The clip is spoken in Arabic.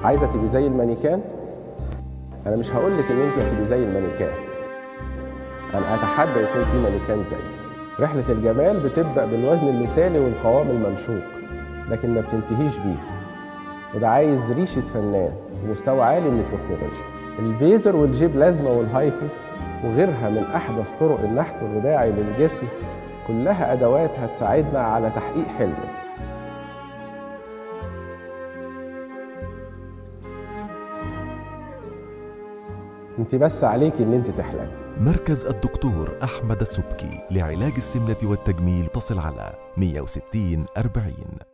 عايزه تبقي زي المانيكان؟ انا مش هقول لك ان انت هتبقي زي المانيكان، انا اتحدى يكون في مانيكان زيي. رحله الجمال بتبدا بالوزن المثالي والقوام الممشوق، لكن ما بتنتهيش بيه، وده عايز ريشه فنان ومستوى عالي من التكنولوجيا. البيزر والجيب لازمه والهايفو وغيرها من احدث طرق النحت الرباعي للجسم كلها ادوات هتساعدنا على تحقيق حلمك. انت بس عليكي ان انت تحلمي. مركز الدكتور أحمد السبكي لعلاج السمنة والتجميل، اتصل على 160 40.